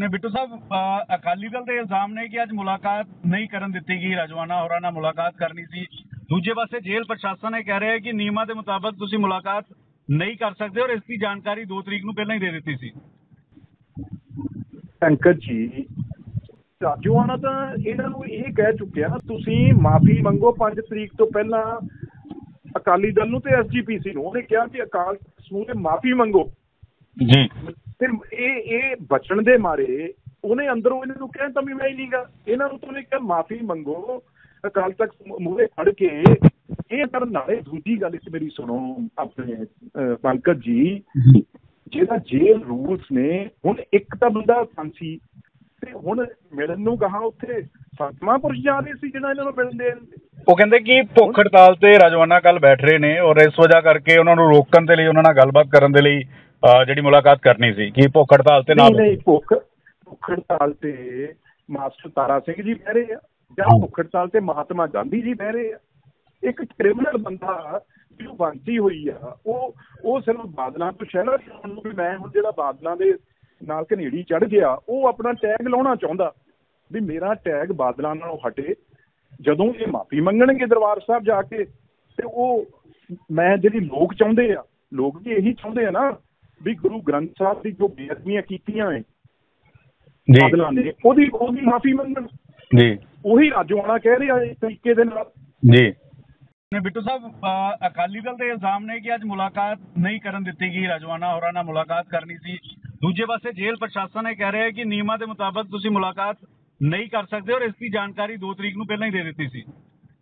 ਨੇ ਬਿੱਟੂ ਸਾਹਿਬ ਅਕਾਲੀ ਦਲ ਦੇ ਇਲਜ਼ਾਮ ਨੇ ਕਿ ਅੱਜ ਮੁਲਾਕਾਤ ਨਹੀਂ ਕਰਨ ਦਿੱਤੀ ਗਈ, ਰਾਜਵਾਨਾ ਹੋਰਾਂ ਨਾਲ ਮੁਲਾਕਾਤ ਕਰਨੀ ਸੀ। ਦੂਜੇ ਪਾਸੇ ਜੇਲ੍ਹ ਪ੍ਰਸ਼ਾਸਨ ਇਹ ਕਹਿ ਰਿਹਾ ਹੈ ਕਿ ਨਿਯਮਾਂ ਦੇ ਮੁਤਾਬਕ ਤੁਸੀਂ ਮੁਲਾਕਾਤ ਨਹੀਂ ਕਰ ਸਕਦੇ ਔਰ ਇਸ ਦੀ ਜਾਣਕਾਰੀ 2 ਤਰੀਕ ਨੂੰ ਪਹਿਲਾਂ ਹੀ ਦੇ ਦਿੱਤੀ ਸੀ। ਪੰਕਜ ਜੀ, ਰਾਜਵਾਨਾ ਤਾਂ ਇਹਨਾਂ ਨੂੰ ਇਹ ਕਹਿ ਚੁੱਕਿਆ, ਤੁਸੀਂ ਮਾਫੀ ਮੰਗੋ 5 ਤਰੀਕ ਤੋਂ ਪਹਿਲਾਂ ਅਕਾਲੀ ਦਲ ਨੂੰ ਤੇ SGPC ਨੂੰ। ਉਹਨੇ ਕਿਹਾ ਕਿ ਅਕਾਲ ਸਮੂਹ ਨੇ ਮਾਫੀ ਮੰਗੋ ਜੀ। ਫਿਰ ਇਹ ਬਚਣ ਦੇ ਮਾਰੇ ਉਹਨੇ ਅੰਦਰੋਂ ਇਹਨਾਂ ਨੂੰ ਕਹਿ ਤਾਂ ਵੀ ਮੈਂ ਹੀ ਨਹੀਂਗਾ, ਇਹਨਾਂ ਨੂੰ ਤਾਂ ਉਹਨੇ ਕਿਹਾ ਮਾਫੀ ਮੰਗੋ ਅਕਾਲ ਤਖਤ ਮੂਹਰੇ ਖੜ ਕੇ। ਇਹ ਕਰਨ ਨਾਲੇ ਦੂਜੀ ਗੱਲ ਇੱਕ ਮੇਰੀ ਸੁਣੋ ਆਪਣੇ ਪੰਕਜ ਜੀ, ਜਿਹੜਾ ਜੇਲ੍ਹ ਰੂਲਸ ਨੇ, ਹੁਣ ਇੱਕ ਤਾਂ ਬੰਦਾ ਫਾਂਸੀ ਤੇ ਹੁਣ ਮਿਲਣ ਨੂੰ ਕਹਾ ਉੱਥੇ ਫਾਤਮਾਪੁਰ ਜਾ ਰਹੇ ਸੀ ਜਿਹੜਾ ਇਹਨਾਂ ਨੂੰ ਮਿਲਣ ਦੇ। ਉਹ ਕਹਿੰਦੇ ਕਿ ਭੁੱਖ ਹੜਤਾਲ ਤੇ ਰਾਜਵਾਨਾ ਕੱਲ ਬੈਠ ਰਹੇ ਨੇ ਔਰ ਇਸ ਵਜ੍ਹਾ ਕਰਕੇ ਉਹਨਾਂ ਨੂੰ ਰੋਕਣ ਦੇ ਲਈ, ਉਹਨਾਂ ਨਾਲ ਗੱਲਬਾਤ ਕਰਨ ਦੇ ਲਈ ਜਿਹੜੀ ਮੁਲਾਕਾਤ ਕਰਨੀ ਸੀ ਕਿ ਭੁੱਖ ਹੜਤਾਲ ਤੇ ਨਾਲ ਨਹੀਂ, ਭੁੱਖ ਹੜਤਾਲ ਤੇ ਮਾਸਟਰ ਤਾਰਾ ਸਿੰਘ ਜੀ ਬਹਿ ਰਹੇ ਆ ਜਾਂ ਭੁੱਖ ਹੜਤਾਲ ਤੇ ਮਹਾਤਮਾ ਗਾਂਧੀ ਜੀ ਬਹਿ ਰਹੇ ਆ। ਇੱਕ ਕ੍ਰਿਮੀਨਲ ਬੰਦਾ ਜਿਹਨੂੰ ਫਾਂਸੀ ਹੋਈ ਆ, ਉਹ ਸਿਰਫ ਬਾਦਲਾਂ ਤੋਂ ਸ਼ਹਿਰਾ ਨੂੰ ਵੀ ਮੈਂ ਹੁਣ ਜਿਹੜਾ ਬਾਦਲਾਂ ਦੇ ਨਾਲ ਘਨੇੜੀ ਚੜ੍ਹ ਗਿਆ, ਉਹ ਆਪਣਾ ਟੈਗ ਲਾਉਣਾ ਚਾਹੁੰਦਾ ਵੀ ਮੇਰਾ ਟੈਗ ਬਾਦਲਾਂ ਨਾਲੋਂ ਹਟੇ। ਜਦੋਂ ਇਹ ਮਾਫੀ ਮੰਗਣਗੇ ਦਰਬਾਰ ਸਾਹਿਬ ਜਾ ਕੇ ਤੇ ਉਹ ਮੈਂ ਜਿਹੜੀ ਲੋਕ ਚਾਹੁੰਦੇ ਆ, ਲੋਕ ਵੀ ਇਹੀ ਚਾਹੁੰਦੇ ਆ ਨਾ ਵੀ ਗੁਰੂ ਗ੍ਰੰਥ ਸਾਹਿਬ ਦੀ ਜੋ ਬੇਅਦਬੀਆਂ ਕੀਤੀਆਂ ਹੈ ਬਾਦਲਾਂ ਨੇ, ਉਹਦੀ ਮਾਫੀ ਮੰਗਣ ਜੀ। ਉਹੀ ਰਾਜਵਾਨਾ ਕਹਿ ਰਿਹਾ ਇਸ ਤਰੀਕੇ ਦੇ ਨਾਲ ਜੀ। ਬਿੱਟੂ ਸਾਹਿਬ ਅਕਾਲੀ ਦਲ ਦੇ ਇਲਜ਼ਾਮ ਨੇ ਕਿ ਅੱਜ ਮੁਲਾਕਾਤ ਨਹੀਂ ਕਰਨ ਦਿੱਤੀ ਗਈ, ਰਾਜਵਾਨਾ ਹੋਰਾਂ ਨਾਲ ਮੁਲਾਕਾਤ ਕਰਨੀ ਸੀ। ਦੂਜੇ ਪਾਸੇ ਜੇਲ੍ਹ ਪ੍ਰਸ਼ਾਸਨ ਇਹ ਕਹਿ ਰਿਹਾ ਹੈ ਕਿ ਨਿਯਮਾਂ ਦੇ ਮੁਤਾਬਕ ਤੁਸੀਂ ਮੁਲਾਕਾਤ ਨਹੀਂ ਕਰ ਸਕਦੇ ਔਰ ਇਸ ਦੀ ਜਾਣਕਾਰੀ 2 ਤਰੀਕ ਨੂੰ ਪਹਿਲਾਂ ਹੀ ਦੇ ਦਿੱਤੀ ਸੀ।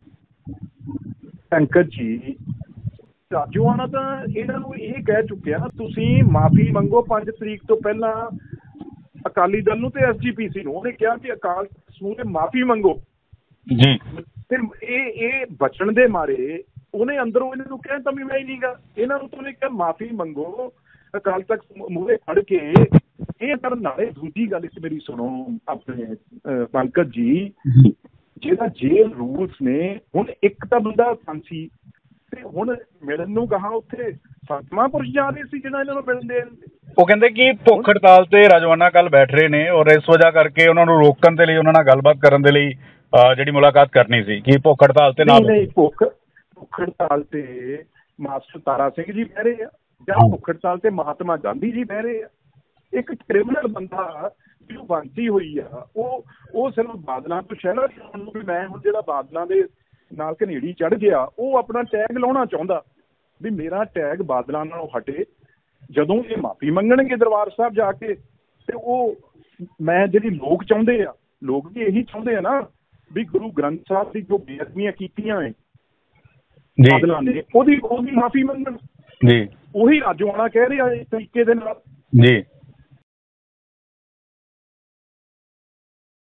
ਪੰਕਜ ਜੀ, ਰਾਜਵਾਨਾ ਤਾਂ ਇਹਨਾਂ ਨੂੰ ਇਹ ਕਹਿ ਚੁੱਕਿਆ, ਤੁਸੀਂ ਮਾਫੀ ਮੰਗੋ 5 ਤਰੀਕ ਤੋਂ ਪਹਿਲਾਂ ਅਕਾਲੀ ਦਲ ਨੂੰ ਤੇ SGPC ਨੂੰ। ਉਹਨੇ ਕਿਹਾ ਕਿ ਅਕਾਲ ਸਮੂਹ ਨੇ ਮਾਫੀ ਮੰਗੋ ਜੀ। ਫਿਰ ਇਹ ਬਚਣ ਦੇ ਮਾਰੇ ਉਹਨੇ ਅੰਦਰੋਂ ਇਹਨਾਂ ਨੂੰ ਕਹਿ ਤਾਂ ਵੀ ਮੈਂ ਹੀ ਨਹੀਂਗਾ, ਇਹਨਾਂ ਨੂੰ ਤਾਂ ਉਹਨੇ ਕਿਹਾ ਮਾਫੀ ਮੰਗੋ ਅਕਾਲ ਤਖਤ ਮੂਹਰੇ ਖੜ ਕੇ। ਇਹ ਕਰਨ ਨਾਲੇ ਦੂਜੀ ਗੱਲ ਇੱਕ ਮੇਰੀ ਸੁਣੋ ਆਪਣੇ ਪੰਕਜ ਜੀ, ਜਿਹੜਾ ਜੇਲ੍ਹ ਰੂਲਸ ਨੇ, ਹੁਣ ਇੱਕ ਤਾਂ ਬੰਦਾ ਫਾਂਸੀ ਤੇ ਹੁਣ ਮਿਲਣ ਨੂੰ ਕਹਾ ਉੱਥੇ ਫਾਤਮਾਪੁਰ ਜਾ ਰਹੇ ਸੀ ਜਿਹੜਾ ਇਹਨਾਂ ਨੂੰ ਮਿਲਣ ਦੇ। ਉਹ ਕਹਿੰਦੇ ਕਿ ਭੁੱਖ ਹੜਤਾਲ ਤੇ ਰਾਜਵਾਨਾ ਕੱਲ ਬੈਠ ਰਹੇ ਨੇ ਔਰ ਇਸ ਵਜ੍ਹਾ ਕਰਕੇ ਉਹਨਾਂ ਨੂੰ ਰੋਕਣ ਦੇ ਲਈ, ਉਹਨਾਂ ਨਾਲ ਗੱਲਬਾਤ ਕਰਨ ਦੇ ਲਈ ਜਿਹੜੀ ਮੁਲਾਕਾਤ ਕਰਨੀ ਸੀ ਕਿ ਭੁੱਖ ਹੜਤਾਲ ਤੇ ਨਾਲ ਨਹੀਂ, ਭੁੱਖ ਹੜਤਾਲ ਤੇ ਮਾਸਟਰ ਤਾਰਾ ਸਿੰਘ ਜੀ ਬਹਿ ਰਹੇ ਆ ਜਾਂ ਭੁੱਖ ਹੜਤਾਲ ਤੇ ਮਹਾਤਮਾ ਗਾਂਧੀ ਜੀ ਬਹਿ ਰਹੇ ਆ। ਇੱਕ ਕ੍ਰਿਮੀਨਲ ਬੰਦਾ ਜਿਹਨੂੰ ਫਾਂਸੀ ਹੋਈ ਆ, ਉਹ ਸਿਰਫ ਬਾਦਲਾਂ ਤੋਂ ਸ਼ਹਿਰਾ ਨੂੰ ਵੀ ਮੈਂ ਹੁਣ ਜਿਹੜਾ ਬਾਦਲਾਂ ਦੇ ਨਾਲ ਘਨੇੜੀ ਚੜ੍ਹ ਗਿਆ, ਉਹ ਆਪਣਾ ਟੈਗ ਲਾਉਣਾ ਚਾਹੁੰਦਾ ਵੀ ਮੇਰਾ ਟੈਗ ਬਾਦਲਾਂ ਨਾਲੋਂ ਹਟੇ। ਜਦੋਂ ਇਹ ਮਾਫੀ ਮੰਗਣਗੇ ਦਰਬਾਰ ਸਾਹਿਬ ਜਾ ਕੇ ਤੇ ਉਹ ਮੈਂ ਜਿਹੜੀ ਲੋਕ ਚਾਹੁੰਦੇ ਆ, ਲੋਕ ਵੀ ਇਹੀ ਚਾਹੁੰਦੇ ਆ ਨਾ ਵੀ ਗੁਰੂ ਗ੍ਰੰਥ ਸਾਹਿਬ ਦੀ ਜੋ ਬੇਅਦਬੀਆਂ ਕੀਤੀਆਂ ਹੈ ਬਾਦਲਾਂ ਨੇ, ਉਹਦੀ ਮਾਫੀ ਮੰਗਣ ਜੀ। ਉਹੀ ਰਾਜਵਾਨਾ ਕਹਿ ਰਿਹਾ ਇਸ ਤਰੀਕੇ ਦੇ ਨਾਲ ਜੀ।